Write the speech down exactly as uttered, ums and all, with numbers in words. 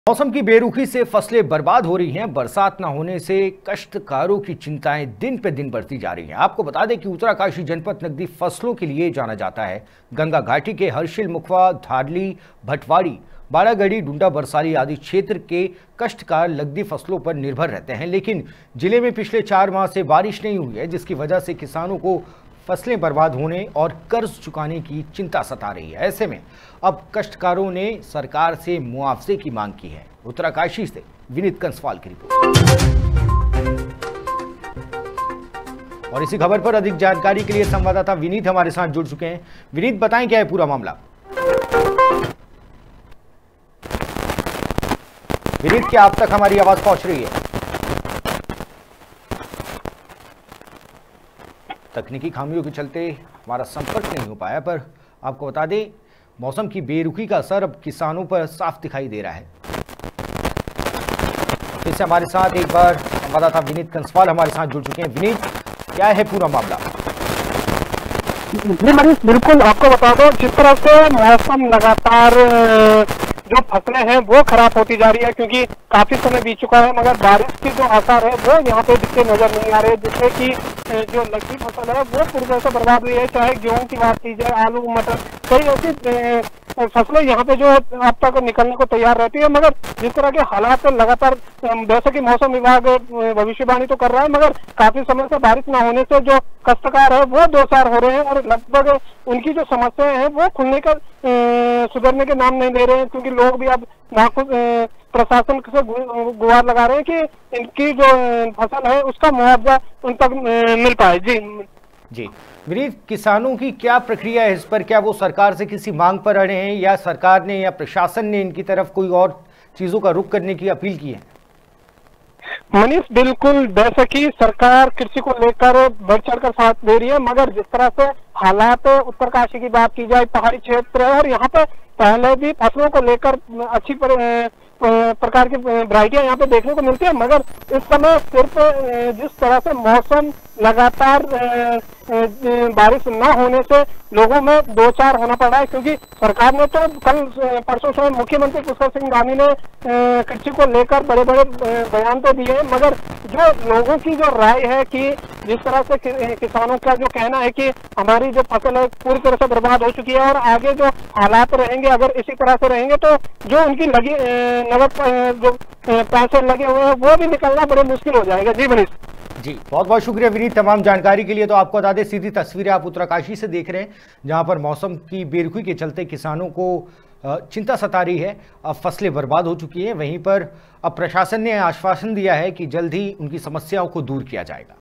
मौसम की बेरुखी से फसलें बर्बाद हो रही हैं। बरसात न होने से काश्तकारों की चिंताएं दिन पे दिन बढ़ती जा रही हैं। आपको बता दें कि उत्तरकाशी जनपद नकदी फसलों के लिए जाना जाता है। गंगा घाटी के हर्षिल, मुखवा, धारली, भटवाड़ी, बारागढ़ी, डुंडा, बरसाली आदि क्षेत्र के काश्तकार नकदी फसलों पर निर्भर रहते हैं, लेकिन जिले में पिछले चार माह से बारिश नहीं हुई है, जिसकी वजह से किसानों को फसलें बर्बाद होने और कर्ज चुकाने की चिंता सता रही है। ऐसे में अब काश्तकारों ने सरकार से मुआवजे की मांग की है। उत्तरकाशी से विनीत कंसवाल की रिपोर्ट। और इसी खबर पर अधिक जानकारी के लिए संवाददाता विनीत हमारे साथ जुड़ चुके हैं। विनीत, बताएं क्या है पूरा मामला। विनीत, क्या आप तक हमारी आवाज पहुंच रही है? तकनीकी खामियों के चलते हमारा संपर्क नहीं हो पाया, पर आपको बता दें मौसम की बेरुखी का असर अब किसानों पर साफ दिखाई दे रहा है। फिर से हमारे साथ एक बार संवाददाता विनीत कंसवाल हमारे साथ जुड़ चुके हैं। विनीत, क्या है पूरा मामला? जी मनीष, बिल्कुल आपको बता दो, जिस तरह से मौसम लगातार जो फसलें हैं वो खराब होती जा रही है, क्योंकि काफी समय बीत चुका है मगर बारिश की जो आसार है वो यहाँ पे दिखते नजर नहीं आ रहे, जिससे कि जो नकदी फसल है वो पूरी तरह से बर्बाद हुई है। चाहे गेहूं की बात की जाए, आलू, मटर, कई ऐसी फसलें यहाँ पे जो अब तक निकलने को तैयार रहती है, मगर जिस तरह के हालात लगातार, जैसे कि मौसम विभाग भविष्यवाणी तो कर रहा है, मगर काफी समय से बारिश न होने से जो काश्तकार है वो दो चार हो रहे हैं और लगभग उनकी जो समस्याएं हैं वो खुलने का सुधरने के नाम नहीं ले रहे हैं, क्योंकि लोग भी अब प्रशासन से गुहार लगा रहे हैं कि इनकी जो फसल है उसका मुआवजा उन तक मिल पाए। जी जी विनीत, किसानों की क्या प्रक्रिया है इस पर? क्या वो सरकार से किसी मांग पर अड़े हैं या सरकार ने या प्रशासन ने इनकी तरफ कोई और चीजों का रुख करने की अपील की है? मनीष, बिल्कुल, जैसे कि सरकार कृषि को लेकर बढ़ चढ़कर साथ दे रही है, मगर जिस तरह से हालात उत्तरकाशी की बात की जाए, पहाड़ी क्षेत्र है और यहाँ पे पहले भी फसलों को लेकर अच्छी पर, प्रकार की वैरायटियां यहाँ पे देखने को मिलती है, मगर इस समय सिर्फ जिस तरह से मौसम लगातार बारिश न होने से लोगों में दो चार होना पड़ रहा है, क्योंकि सरकार ने तो कल परसों से मुख्यमंत्री पुष्कर सिंह धामी ने कृषि को लेकर बड़े बड़े बयान तो दिए हैं, मगर जो लोगों की जो राय है कि जिस तरह से कि, किसानों का जो कहना है कि हमारी जो फसल है पूरी तरह से बर्बाद हो चुकी है और आगे जो हालात रहेंगे अगर इसी तरह से रहेंगे तो जो उनकी लगी नगद जो पैसे लगे हुए हैं वो भी निकलना बड़े मुश्किल हो जाएगा। जी मनीष जी, बहुत बहुत शुक्रिया विनीत तमाम जानकारी के लिए। तो आपको बता दें, सीधी तस्वीरें आप उत्तरकाशी से देख रहे हैं, जहां पर मौसम की बेरुखी के चलते किसानों को चिंता सता रही है। अब फसलें बर्बाद हो चुकी हैं, वहीं पर अब प्रशासन ने आश्वासन दिया है कि जल्द ही उनकी समस्याओं को दूर किया जाएगा।